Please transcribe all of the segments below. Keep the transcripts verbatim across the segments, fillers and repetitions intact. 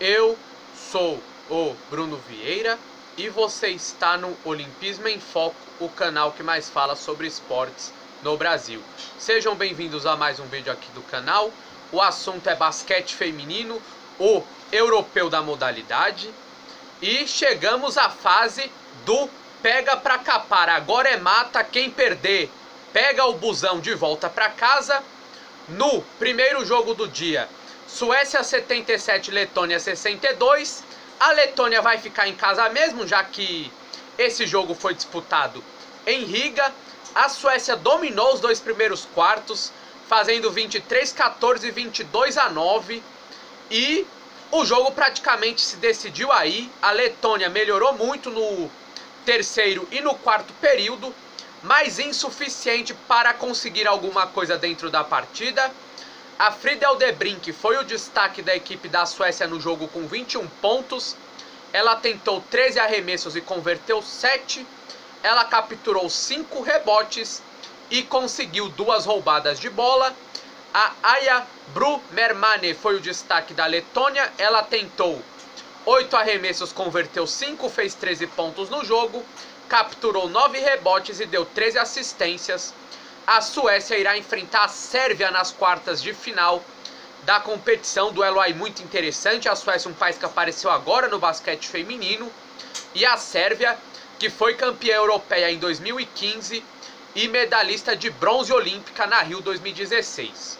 Eu sou o Bruno Vieira e você está no Olimpismo em Foco, o canal que mais fala sobre esportes no Brasil. Sejam bem-vindos a mais um vídeo aqui do canal. O assunto é basquete feminino, o europeu da modalidade. E chegamos à fase do pega pra capar. Agora é mata, quem perder pega o busão de volta pra casa. No primeiro jogo do dia, Suécia setenta e sete, Letônia sessenta e dois. A Letônia vai ficar em casa mesmo, já que esse jogo foi disputado em Riga. A Suécia dominou os dois primeiros quartos, fazendo vinte e três a quatorze e vinte e dois a nove. E o jogo praticamente se decidiu aí. A Letônia melhorou muito no terceiro e no quarto período, mas insuficiente para conseguir alguma coisa dentro da partida. A Frida Eldebrink foi o destaque da equipe da Suécia no jogo com vinte e um pontos. Ela tentou treze arremessos e converteu sete. Ela capturou cinco rebotes e conseguiu duas roubadas de bola. A Aya Brumermane foi o destaque da Letônia. Ela tentou oito arremessos, converteu cinco, fez treze pontos no jogo. Capturou nove rebotes e deu treze assistências. A Suécia irá enfrentar a Sérvia nas quartas de final da competição. Duelo aí muito interessante. A Suécia, um país que apareceu agora no basquete feminino, e a Sérvia, que foi campeã europeia em dois mil e quinze e medalhista de bronze olímpica na Rio dois mil e dezesseis.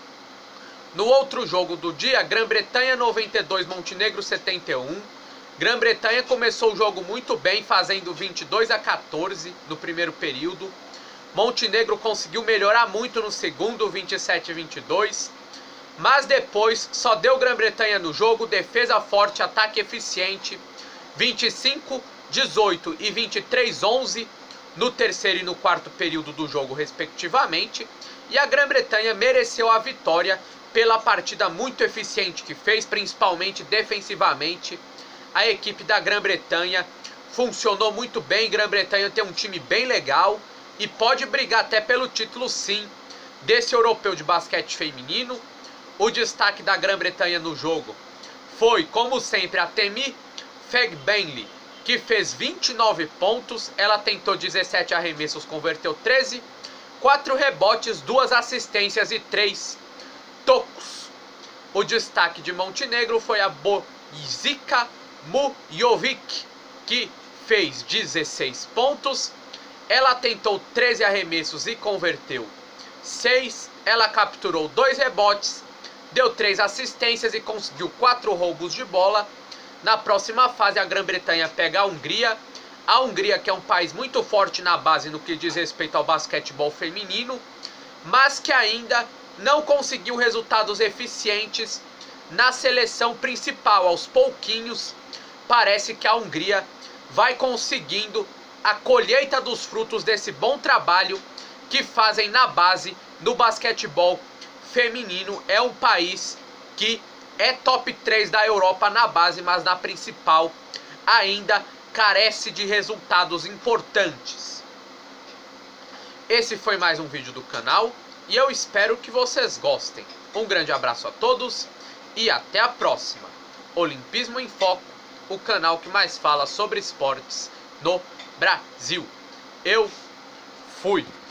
No outro jogo do dia, Grã-Bretanha noventa e dois, Montenegro setenta e um. Grã-Bretanha começou o jogo muito bem, fazendo vinte e dois a quatorze no primeiro período. Montenegro conseguiu melhorar muito no segundo, vinte e sete a vinte e dois. Mas depois só deu Grã-Bretanha no jogo, defesa forte, ataque eficiente, vinte e cinco a dezoito e vinte e três a onze no terceiro e no quarto período do jogo, respectivamente. E a Grã-Bretanha mereceu a vitória pela partida muito eficiente que fez, principalmente defensivamente. A equipe da Grã-Bretanha funcionou muito bem. Grã-Bretanha tem um time bem legal e pode brigar até pelo título, sim, desse europeu de basquete feminino. O destaque da Grã-Bretanha no jogo foi, como sempre, a Temi Fegbenli, que fez vinte e nove pontos. Ela tentou dezessete arremessos, converteu treze, quatro rebotes, duas assistências e três tocos. O destaque de Montenegro foi a Bojžica Mujovic, que fez dezesseis pontos. Ela tentou treze arremessos e converteu seis. Ela capturou dois rebotes, deu três assistências e conseguiu quatro roubos de bola. Na próxima fase, a Grã-Bretanha pega a Hungria. A Hungria, que é um país muito forte na base no que diz respeito ao basquetebol feminino, mas que ainda não conseguiu resultados eficientes na seleção principal. Aos pouquinhos, parece que a Hungria vai conseguindo a colheita dos frutos desse bom trabalho que fazem na base no basquetebol feminino. É um país que é top três da Europa na base, mas na principal ainda carece de resultados importantes. Esse foi mais um vídeo do canal e eu espero que vocês gostem. Um grande abraço a todos e até a próxima. Olimpismo em Foco, o canal que mais fala sobre esportes no Brasil. Eu fui!